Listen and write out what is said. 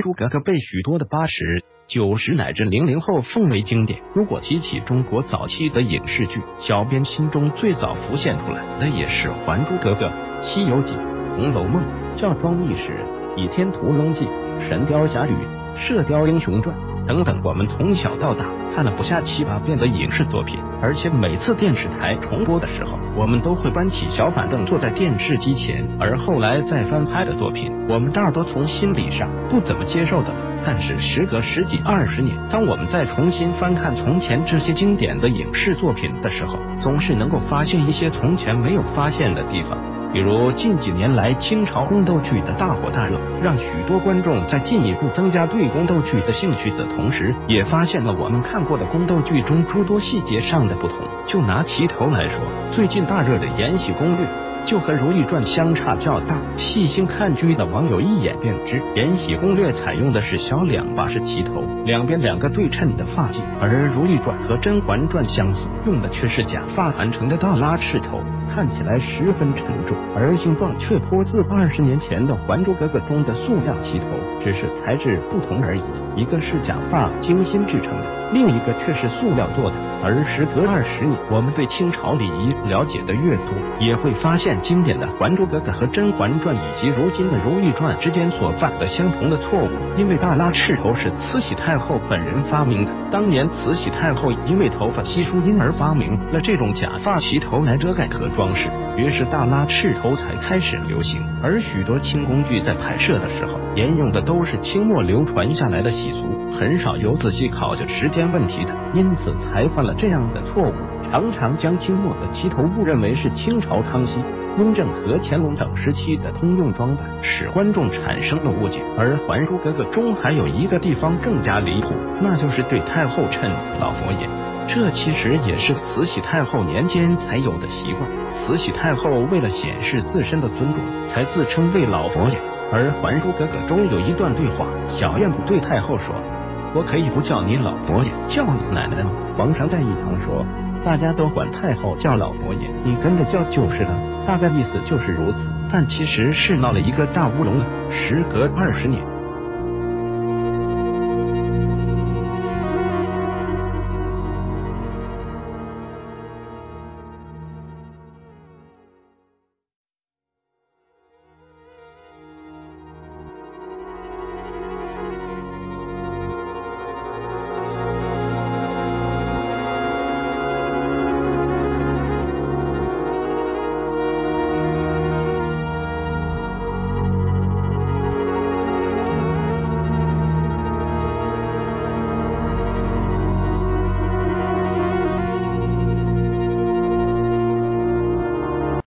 珠格格》被许多的80、90乃至00后奉为经典。如果提起中国早期的影视剧，小编心中最早浮现出来的也是《还珠格格》《西游记》《红楼梦》《孝庄秘史》《倚天屠龙记》《神雕侠侣》《射雕英雄传》等等，我们从小到大看了不下7、8遍的影视作品，而且每次电视台重播的时候，我们都会搬起小板凳坐在电视机前。而后来再翻拍的作品，我们大多从心理上不怎么接受的。但是时隔10几20年，当我们再重新翻看从前这些经典的影视作品的时候，总是能够发现一些从前没有发现的地方。比如近几年来清朝宫斗剧的大火大热，让许多观众在进一步增加对宫斗剧的兴趣的同时，也发现了我们看过的宫斗剧中诸多细节上的不同。就拿齐头来说，最近大热的《延禧攻略》就和《如懿传》相差较大，细心看剧的网友一眼便知，《延禧攻略》采用的是小2把式齐头，两边2个对称的发髻，而《如懿传》和《甄嬛传》相似，用的却是假发盘成的大拉翅头，看起来十分沉重，而形状却颇似20年前的《还珠格格》中的塑料齐头，只是材质不同而已，一个是假发精心制成的，另一个却是塑料做的。而时隔20年，我们对清朝礼仪了解的越多，也会发现经典的《还珠格格》和《甄嬛传》以及如今的《如懿传》之间所犯的相同的错误。因为大拉翅头是慈禧太后本人发明的，当年慈禧太后因为头发稀疏，因而发明了这种假发齐头来遮盖和装饰，于是大拉翅头才开始流行。而许多清宫剧在拍摄的时候沿用的都是清末流传下来的习俗，很少有仔细考究时间问题的，因此才犯了这样的错误，常常将清末的齐头误认为是清朝康熙、雍正和乾隆等时期的通用装扮，使观众产生了误解。而《还珠格格》中还有一个地方更加离谱，那就是对太后称老佛爷，这其实也是慈禧太后年间才有的习惯。慈禧太后为了显示自身的尊重，才自称为老佛爷。而《还珠格格》中有一段对话，小燕子对太后说：“我可以不叫你老佛爷，叫你奶奶吗？”皇上在一旁说：“大家都管太后叫老佛爷，你跟着叫就是了。”大概意思就是如此，但其实是闹了一个大乌龙了。时隔20年，